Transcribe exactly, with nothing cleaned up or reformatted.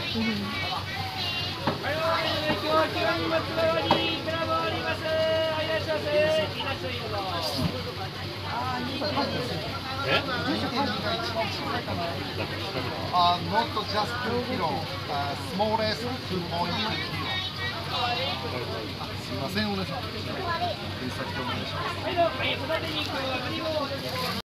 Uh, not just two kilo, uh, smallest two point two kilo. すみません、お願いします。